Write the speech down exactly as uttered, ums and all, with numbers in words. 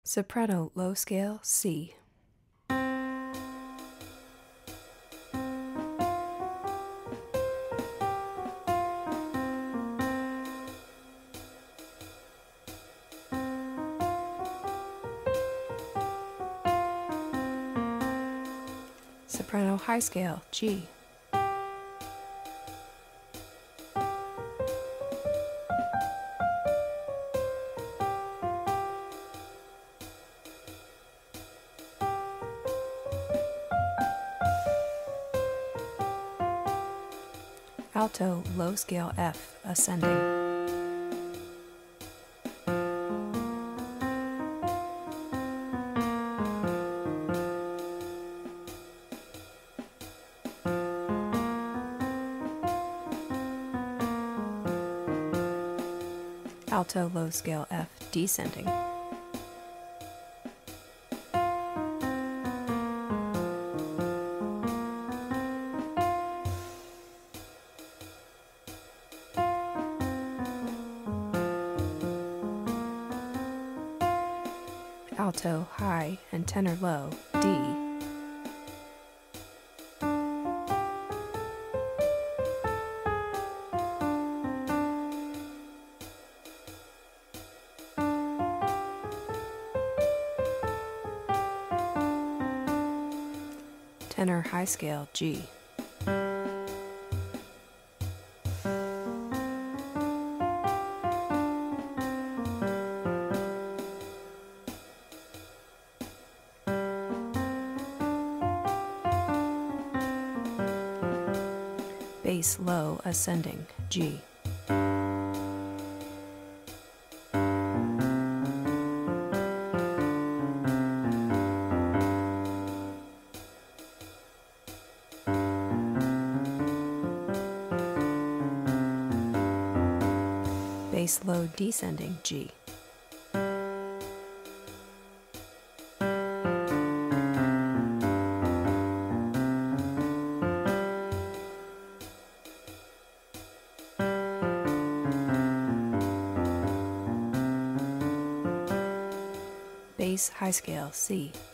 Soprano low scale C. Soprano high scale G. Alto low scale F ascending. Alto low scale F descending. Alto high and tenor low D. Tenor high scale G. Bass low ascending G. Bass low descending G. Bass high scale C.